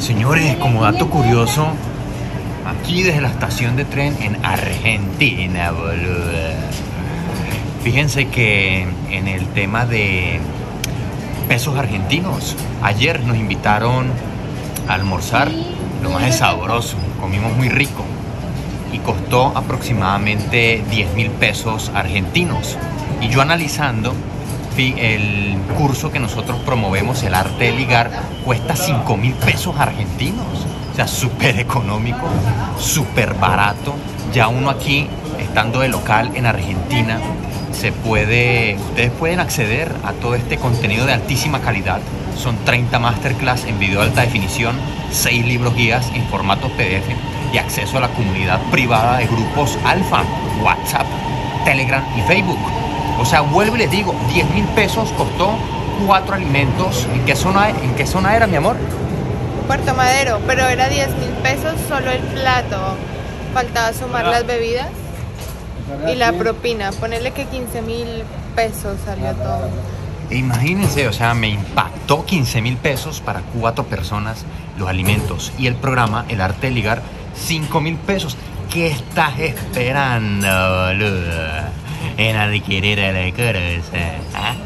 Señores, como dato curioso, aquí desde la estación de tren en Argentina, boludo. Fíjense que en el tema de pesos argentinos, ayer nos invitaron a almorzar lo más de sabroso, comimos muy rico y costó aproximadamente 10.000 pesos argentinos. Y yo analizando, el curso que nosotros promovemos, el arte de ligar, cuesta 5.000 pesos argentinos. O sea, súper económico, súper barato. Ya uno aquí, estando de local en Argentina, ustedes pueden acceder a todo este contenido de altísima calidad. Son 30 masterclass en video de alta definición, 6 libros guías en formato PDF y acceso a la comunidad privada de grupos alfa, WhatsApp, Telegram y Facebook. O sea, vuelvo y les digo, 10.000 pesos costó 4 alimentos. ¿En qué zona era, mi amor? Puerto Madero, pero era 10.000 pesos solo el plato. Faltaba sumar las bebidas y la propina. Ponerle que 15.000 pesos salió todo. Imagínense, o sea, me impactó 15.000 pesos para 4 personas los alimentos. Y el programa, el arte de ligar, 5.000 pesos. ¿Qué estás esperando, boludo? En adquirir la cosa, ¿ah?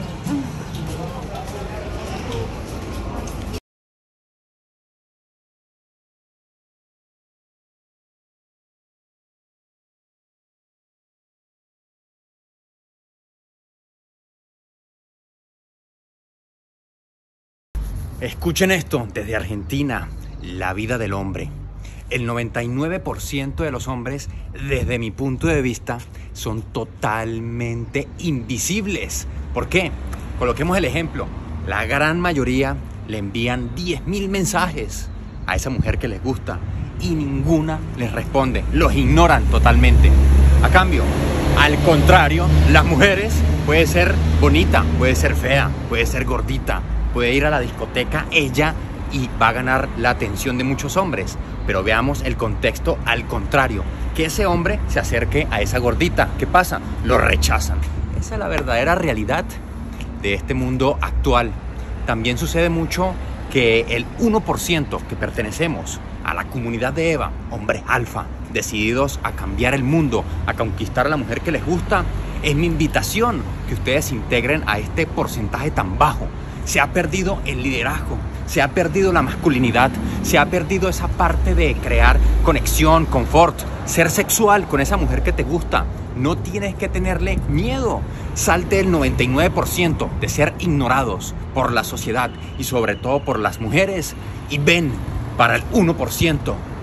Escuchen esto desde Argentina, la vida del hombre. El 99% de los hombres, desde mi punto de vista, son totalmente invisibles. ¿Por qué? Coloquemos el ejemplo. La gran mayoría le envían 10.000 mensajes a esa mujer que les gusta y ninguna les responde. Los ignoran totalmente. A cambio, al contrario, las mujeres puede ser bonita, puede ser fea, puede ser gordita, puede ir a la discoteca ella y va a ganar la atención de muchos hombres. Pero veamos el contexto al contrario. Que ese hombre se acerque a esa gordita. ¿Qué pasa? Lo rechazan. Esa es la verdadera realidad de este mundo actual. También sucede mucho que el 1% que pertenecemos a la comunidad de Eva, hombres alfa, decididos a cambiar el mundo, a conquistar a la mujer que les gusta, es mi invitación que ustedes se integren a este porcentaje tan bajo. Se ha perdido el liderazgo, se ha perdido la masculinidad, se ha perdido esa parte de crear conexión, confort, ser sexual con esa mujer que te gusta. No tienes que tenerle miedo. Salte del 99% de ser ignorados por la sociedad y sobre todo por las mujeres y ven para el 1%.